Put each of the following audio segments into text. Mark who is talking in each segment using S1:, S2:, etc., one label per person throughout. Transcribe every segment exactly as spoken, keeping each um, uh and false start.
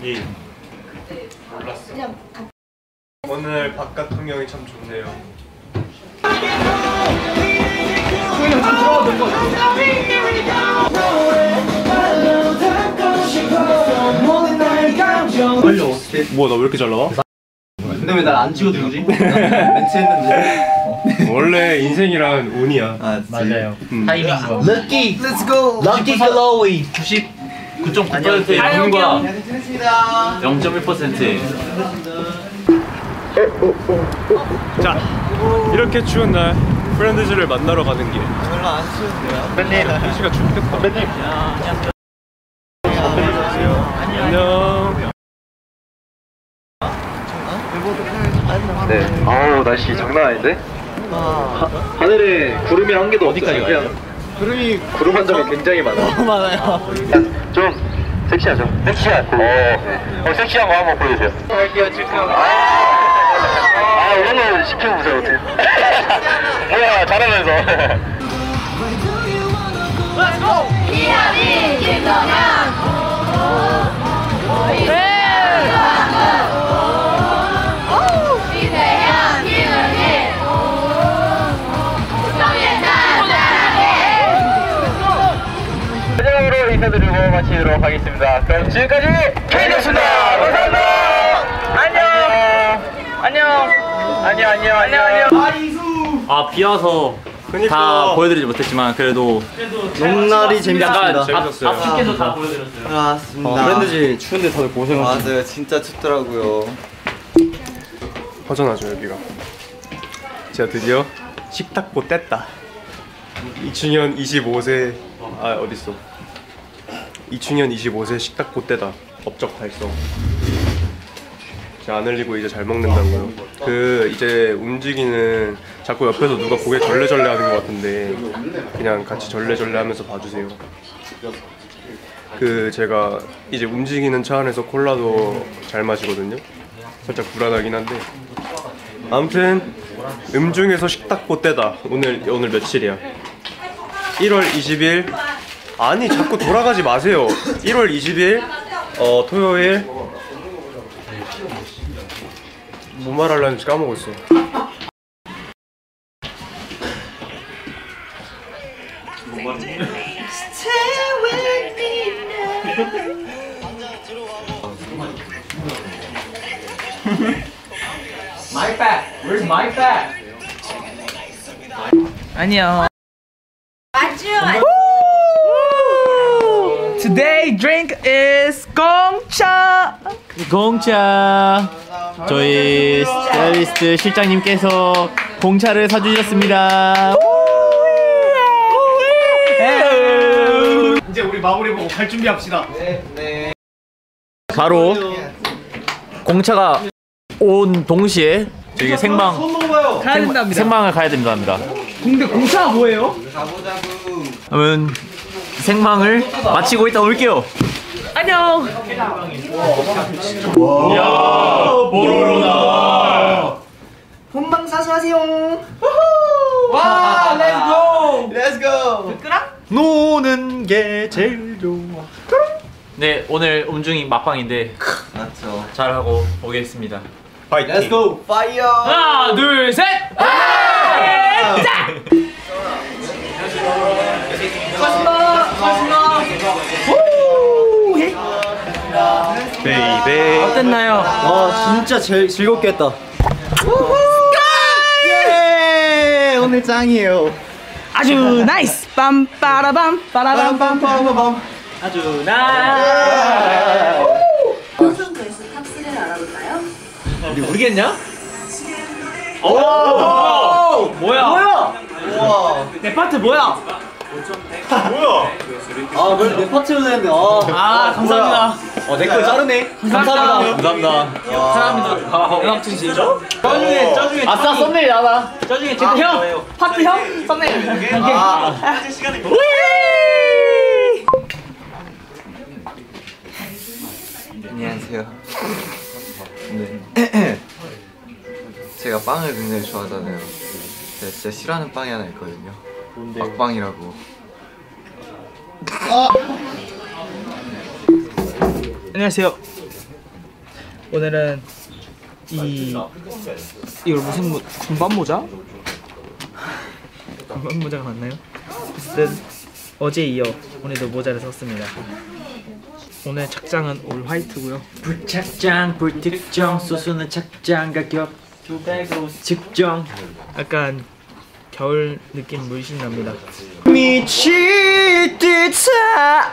S1: 예. 몰랐어. 오늘 바깥 풍경이 참 좋네요. 뭐야, 나 왜 이렇게 잘 나와?
S2: 근데 왜 날 안 찍어주지? 멘트 했는데.
S1: 원래 인생이란 운이야.
S2: 아,
S3: 맞아요.
S1: 음.
S3: 타이밍과.
S2: 럭키, 렛츠 고.
S3: 럭키 글로이 구십구 점 구 퍼센트의 양과 영 점 일 퍼센트의.
S1: 자, 이렇게 추운 날 프렌드즈를 만나러 가는 길.
S2: 별로 안 추운데요?
S3: 선배님.
S1: 날씨가 춥겠다.
S3: 선배님. 안녕하세요.
S1: 안녕.
S4: 네. 아우 날씨 장난 아닌데?
S2: 아,
S4: 하, 하늘에 구름이 한 개도
S3: 어디까지
S4: 없어요.
S3: 가요?
S4: 구름이 구름 한 점이 굉장히 많아.
S2: 너무 많아요.
S4: 좀 섹시하죠? 섹시한. 어, 네. 어 섹시한 거 한번 보여주세요. 할게요 지금. 아, 이런 걸 시켜보세요 어떻게? 뭐야 잘하면서.
S5: Let's go! 이하리 김동현! 이세현 김은희! 정예찬 사랑해!
S4: 마지막으로 인사드리고 마치도록 하겠습니다. 그럼 지금까지 케이였습니다. 감사합니다. 안녕. 안녕. 안녕 안녕 안녕 안녕.
S3: 아, 비 와서
S1: 그니까.
S3: 다 보여드리지 못했지만 그래도
S2: 농날이
S3: 약간
S2: 재밌었습니다.
S1: 재밌었어요.
S3: 앞, 앞축에서 다 보여드렸어요.
S2: 맞습니다.
S1: 어, 프렌드즈 추운데 다들 고생하셨어요.
S2: 맞아요, 진짜 춥더라고요.
S1: 허전하죠 여기가. 제가 드디어 식탁보 뗐다. 이충현 이십오 세. 아 어딨어. 이충현 이십오 세 식탁보 떼다. 업적 달성. 제가 안 흘리고 이제 잘 먹는다고요. 그 이제 움직이는 자꾸 옆에서 누가 고개 절레절레 하는 것 같은데 그냥 같이 절레절레 하면서 봐주세요. 그 제가 이제 움직이는 차 안에서 콜라도 잘 마시거든요. 살짝 불안하긴 한데 아무튼 음중에서 식탁보 떼다. 오늘 오늘 며칠이야? 일월 이십일. 아니 자꾸 돌아가지 마세요. 일월 이십일 어 토요일. 뭐 말하려는지 까먹었어.
S3: My bag. Where's my bag?
S6: 안녕.
S5: 맞죠?
S6: Today drink is 공차.
S3: 공차. 저희 스타일리스트 실장님께서 공차를 사주셨습니다.
S2: 이제 우리 마무리 보고 갈 준비합시다. 네, 네.
S3: 바로 공차가 온 동시에 저희 생방
S6: 가야 된답니다.
S3: 생방을 가야 된답니다.
S6: 근데 공차가 뭐예요?
S2: 가보자구.
S3: 그러면 생방을 마치고 이따 올게요.
S6: 안녕.
S3: 보로로나.
S6: 본방 사수하세요.
S2: 와, 렛츠고! 렛츠고!
S1: 노는 게 제일 좋아.
S3: 네, 오늘 음중이 막방인데
S2: 맞죠.
S3: 잘하고 오겠습니다.
S1: 파이팅.
S2: 렛츠고! 파이어!
S3: 하나, 둘, 셋! 자!
S1: 베이베.
S3: 어땠나요?
S2: 와, 진짜 제일 즐겁게 했다. 예! 오늘 짱이에요.
S6: 아주 나이스. 빰빠라밤 빠라밤
S2: 빰빰빰빰빰.
S3: 아주 나.
S5: 우승 배수 탑승을 알아볼까요?
S3: 우리 모르겠냐? 오! 뭐야?
S2: 뭐야? 우와.
S6: 내 파트 뭐야?
S1: 뭐야?
S2: 아, 그래, 내 파트를 했는데, 아.
S6: 아 감사합니다.
S2: 어, 내 걸 자르네.
S6: 감사합니다.
S3: 감사합니다.
S6: 사랑합니다. 음악진 진짜?
S3: 저 중에 저 중에
S6: 아싸 썸네일 나다.
S3: 저 중에
S6: 아, 형 파트 형 썸네일.
S2: 아. 안녕하세요. 네. 제가 빵을 굉장히 좋아하잖아요. 제가 진짜 싫어하는 빵이 하나 있거든요. 뭔데? 막빵이라고.
S6: 안녕하세요. 오늘은 이 이걸 무슨 모, 군밤 모자? 군밤 모자가 맞나요? 어쨌든 어제 이어 오늘도 모자를 썼습니다. 오늘 착장은 올 화이트고요.
S3: 불착장 불특정 소수는 착장 가격 두배로 측정.
S6: 약간 겨울 느낌 물씬 납니다.
S3: 미칠 듯한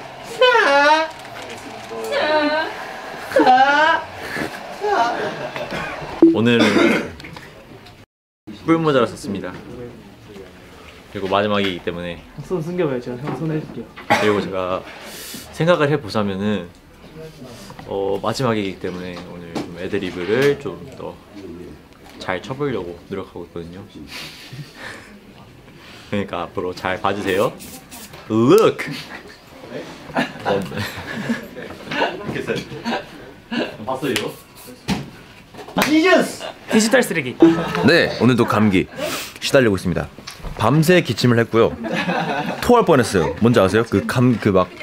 S3: 오늘은 뿔모자를 썼습니다. 그리고 마지막이기 때문에
S6: 손 숨겨봐요. 제가 형 손 해줄게요.
S3: 그리고 제가 생각을 해보자면은 어, 마지막이기 때문에 오늘 좀 애드리브를 좀 더 잘 쳐보려고 노력하고 있거든요. 그러니까 앞으로 잘 봐주세요. Look! 봤어요?
S6: 디지털 쓰레기.
S7: 네, 오늘도 감기 시달리고 있습니다. 밤새 기침을 했고요. 토할 뻔했어요. 뭔지 아세요? 그 감 그 막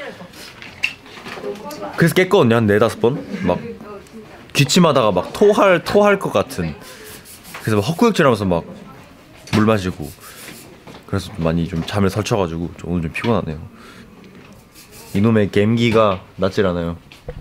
S7: 그래서 깼거든요. 한 네다섯 번. 막 기침하다가 막 토할 토할 것 같은. 그래서 막 헛구역질하면서 막 물 마시고. 그래서 좀 많이 좀 잠을 설쳐가지고 좀 오늘 좀 피곤하네요. 이놈의 감기가 낫질 않아요.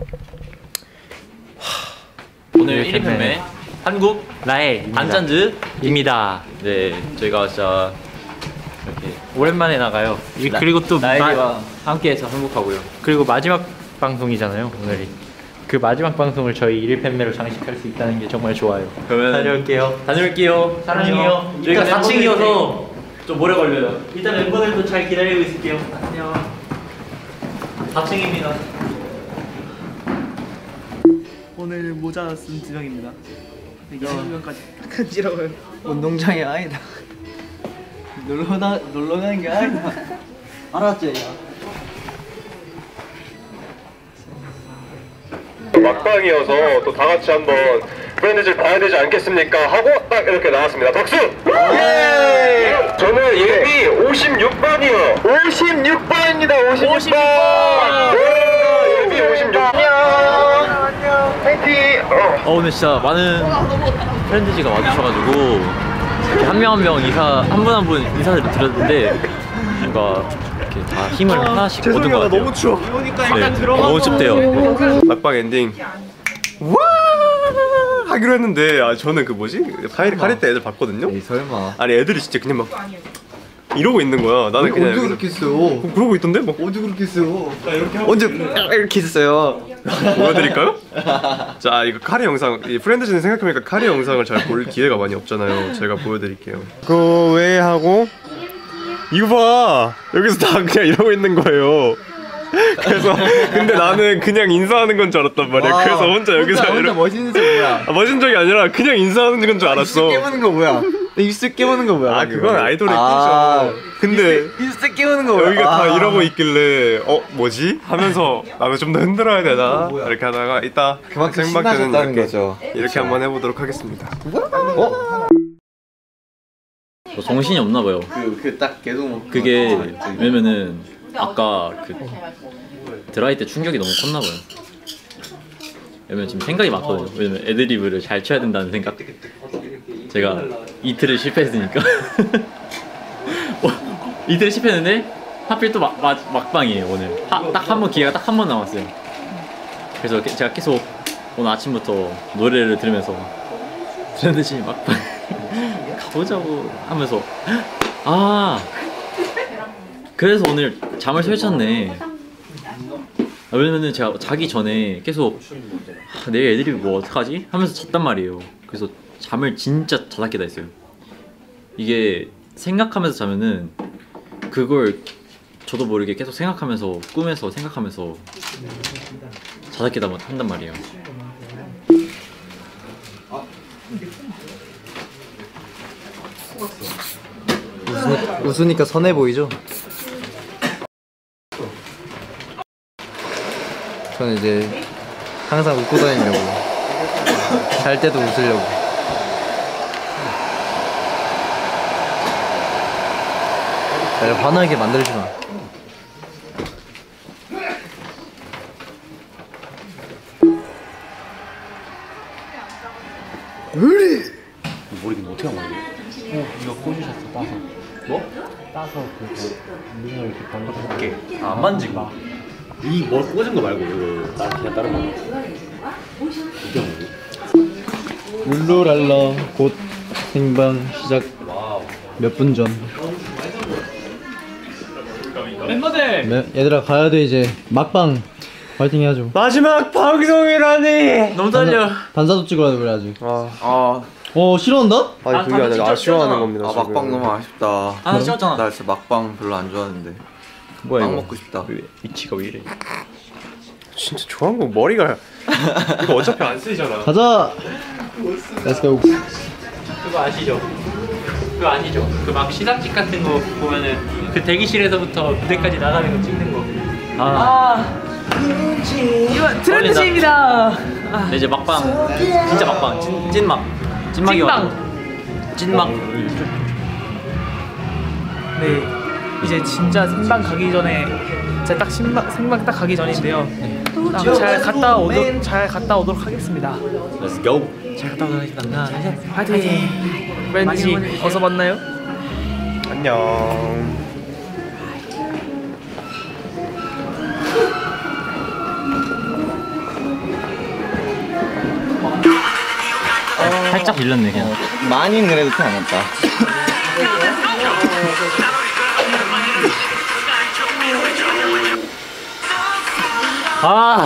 S3: 오늘 일 위 판매 한국 라엘 안잔즈입니다. 네, 저희가 진짜 이렇게 오랜만에 나가요.
S6: 그리고 또
S3: 라엘이와 함께해서 행복하고요.
S6: 그리고 마지막 방송이잖아요. 오늘이. 그 마지막 방송을 저희 일 위 판매로 장식할 수 있다는 게 정말 좋아요.
S3: 그러면
S6: 다녀올게요.
S3: 다녀올게요. 사랑해요. 저희가 사 층이어서 좀 오래 걸려요. 일단 멤버들도 잘 기다리고 있을게요. 안녕. 사 층입니다.
S6: 오늘 모자 쓴 두 명입니다. 이십 명까지 딱 간지러워요. 운동장이 아니다. 놀러 나 놀러 가는 게 아니다. 알았지?
S1: 막방이어서 또 다 같이 한번 브랜드질 봐야 되지 않겠습니까? 하고 딱 이렇게 나왔습니다. 박수! 예! 저는 예비 오십육 번이요. 오십육 번입니다. 오십육 번. 예비 오십육 번. 안녕. 안녕. 파이팅. 어.
S3: 어, 오늘 진짜 많은 프렌드지가 와주셔가지고 이렇게 한 명 한 명 인사 한 분 한 분 인사를 드렸는데 뭔가 이렇게 다 힘을 하나씩 얻은 것 같아요.
S1: 너무 추워.
S3: 네, 너무 춥대요.
S1: 막방 엔딩. 와 하기로 했는데 아 저는 그 뭐지 카리 카리 때 애들 봤거든요.
S2: 에이 설마.
S1: 아니 애들이 진짜 그냥 막 이러고 있는 거야. 나는 그냥
S2: 언제
S1: 여기서
S2: 그렇게 했어요?
S1: 어, 그러고 있던데 막
S2: 언제 그렇게 했어요?
S1: 언제
S2: 이렇게 했어요?
S1: 보여드릴까요? 자 이거 카리 영상 이 프렌드즈는 생각해보니까 카리 영상을 잘 볼 기회가 많이 없잖아요. 제가 보여드릴게요. 그 왜 하고 이거 봐 여기서 다 그냥 이러고 있는 거예요. 그래서 근데 나는 그냥 인사하는 건 줄 알았단 말이야.
S2: 와,
S1: 그래서 혼자 여기서
S2: 혼자, 혼자 멋있는 척 뭐야?
S1: 아, 멋진 적이 아니라 그냥 인사하는 건 줄 알았어.
S2: 입술 깨무는 거 뭐야? 입술 깨무는 거 뭐야?
S1: 아 그건 아이돌의
S2: 아,
S1: 끼죠. 근데
S2: 입술 깨무는 거 뭐야?
S1: 여기가
S2: 아.
S1: 다 이러고 있길래 어 뭐지? 하면서 나도 좀 더 흔들어야 되나? 이렇게 하다가 이따
S2: 그만큼
S1: 생방 때는
S2: 신나셨다는
S1: 이렇게,
S2: 거죠.
S1: 이렇게 한번 해보도록 하겠습니다.
S3: 뭐 정신이 없나 봐요.
S2: 그 딱 계속
S3: 그게 왜냐면은 아까 그 드라이 때 충격이 너무 컸나 봐요. 왜냐면 지금 생각이 많거든요. 왜냐면 애드리브를 잘 쳐야 된다는 생각. 제가 이틀을 실패했으니까. 어, 이틀을 실패했는데 하필 또 막, 막, 막방이에요 오늘. 딱 한 번 기회가 딱 한 번 남았어요. 그래서 게, 제가 계속 오늘 아침부터 노래를 들으면서 트렌드지 막방 가보자고 하면서 아 그래서 오늘 잠을 설쳤네. 아, 왜냐면은 제가 자기 전에 계속 아, 내일 애드리브 뭐 어떡하지? 하면서 잤단 말이에요. 그래서 잠을 진짜 자다 깨다 했어요. 이게 생각하면서 자면은 그걸 저도 모르게 계속 생각하면서 꿈에서 생각하면서 자다 깨다 한단 말이에요.
S2: 웃으, 웃으니까 선해 보이죠? 저는 이제 항상 웃고 다니려고 잘 때도 웃으려고 날 화나게 만들지 마.
S3: 머리 근데 어떻게 한 거야? 어, 이거 꽂으셨어 따서. 뭐? 따서 그거 눈을 이렇게 번쩍게. 아, 안 만지고. 이뭘 꽂은 거 말고 이거 나 그냥 다른 거. 어떻게 한 거야?
S6: 룰루랄라 곧 생방 시작. 몇 분 전.
S3: 멤버들.
S6: 얘들아 가야 돼 이제. 막방 파이팅 해야죠.
S1: 마지막 방송이라니.
S3: 너무 떨려.
S6: 단사도 찍어야 돼 그래 아직.
S1: 아,
S2: 아,
S6: 어 싫어한다?
S1: 아니
S3: 아,
S1: 그게
S3: 다들
S1: 아니라
S3: 진짜
S1: 아쉬워하는
S3: 찍었잖아.
S1: 겁니다.
S2: 아
S1: 지금.
S2: 막방 너무 아쉽다.
S3: 아, 찍었잖아.
S2: 나 진짜 막방 별로 안 좋아하는데.
S1: 뭐야
S2: 빵
S1: 이거?
S2: 먹고 싶다.
S1: 왜, 위치가 왜 이래? 진짜 좋아한 거 머리가 이거 어차피 안 쓰이잖아.
S6: 가자. Let's go.
S3: 그거 아시죠? 그거 아니죠? 그 막 시상식 같은 거 보면은 그 대기실에서부터 무대까지 나가는 거 찍는 거. 아.
S8: 이거 트렌드십니다.
S3: 네, 이제 막방. 진짜 막방. 찐, 찐막. 찐막이 와. 찐막.
S8: 네, 이제 진짜 생방 가기 전에 진짜 딱 생방, 생방 딱 가기 전인데요. 딱 잘 갔다 오도록 잘 갔다 오도록 하겠습니다.
S3: Let's go.
S8: 잘 갔다 오도록 하겠습니다. 하나, 둘, 셋, 파이팅. 브랜드지 어서 만나요.
S1: 안녕.
S3: 살짝 밀렸네 그냥.
S2: 많이는 그래도 티 안 났다.
S3: 아.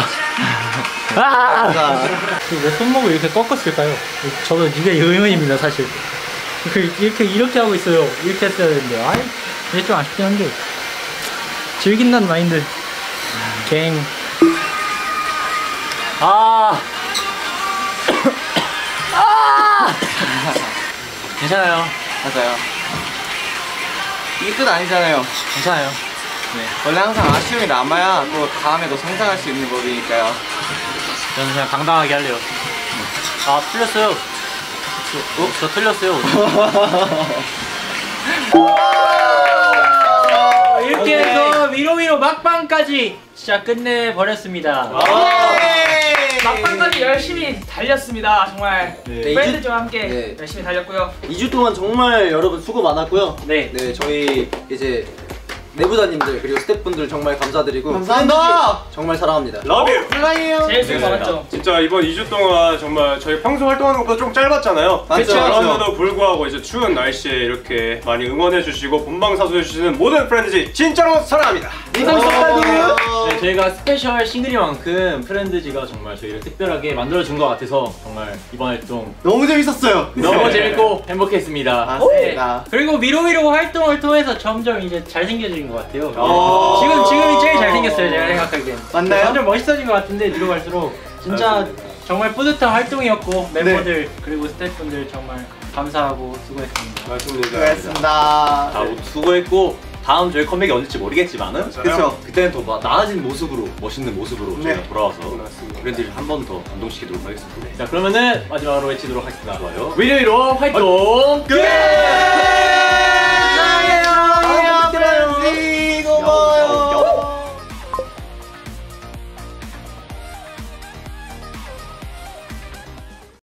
S3: 아. 왜 손목을 이렇게 꺾었을까요? 저도 이게 의문입니다 사실. 그 이렇게 이렇게 하고 있어요. 이렇게 했어야 되는데. 아이, 이게 좀 아쉽긴 한데.
S8: 즐긴다는 마인드.
S3: 갱. 아. 아. 괜찮아요.
S2: 맞아요. 이게 끝 아니잖아요.
S3: 괜찮아요.
S2: 원래 항상 아쉬움이 남아야 또 다음에 더 성장할 수 있는 법이니까요.
S3: 저는 그냥 당당하게 할래요. 아, 틀렸어요. 어? 저 틀렸어요. 이렇게 해서 위로위로 막방까지 진짜 끝내버렸습니다.
S8: 막방까지 열심히 달렸습니다. 정말
S6: 네,
S8: 밴드와 함께
S6: 네.
S8: 열심히 달렸고요.
S6: 이 주 동안 정말 여러분 수고 많았고요.
S3: 네.
S6: 네, 저희 이제 내부자님들 그리고 스태프분들 정말 감사드리고
S2: 감사합니다.
S6: 정말 사랑합니다.
S1: 러브 유.
S2: 사랑해요.
S8: 제일 수고 많았죠.
S1: 진짜 이번 이 주 동안 정말 저희 평소 활동하는 것보다 좀 짧았잖아요.
S2: 맞죠,
S1: 그런데도
S2: 맞죠.
S1: 불구하고 이제 추운 날씨에 이렇게 많이 응원해주시고 본방사수해주시는 모든 프렌드지 진짜로 사랑합니다.
S3: 네, 저희가 스페셜 싱글이만큼 프렌드지가 정말 저희를 특별하게 만들어준 것 같아서 정말 이번 활동
S2: 너무 재밌었어요.
S3: 너무 재밌고 행복했습니다.
S2: 맞습니다.
S3: 그리고 위로위로 활동을 통해서 점점 이제 잘생겨진 것 같아요.
S2: 오.
S3: 지금 지금이 제일 잘생겼어요, 제가 생각하기엔.
S2: 맞나요?
S3: 점점 멋있어진 것 같은데 뒤로 갈수록 진짜 정말 뿌듯한 활동이었고 멤버들 그리고 스태프분들 정말 감사하고 수고했습니다.
S1: 맞습니다.
S2: 수고했습니다.
S9: 다 수고했고 다음 저희 컴백이 언제일지 모르겠지만은
S2: 그쵸.
S9: 그때는 더 마- 나아진 모습으로 멋있는 모습으로
S2: 네.
S9: 저희가 돌아와서 브랜드를 한 번 더 감동시키도록 하겠습니다.
S3: 자, 그러면은 마지막으로 외치도록 하겠습니다.
S9: 좋아요.
S3: 위로위로 활동 끝!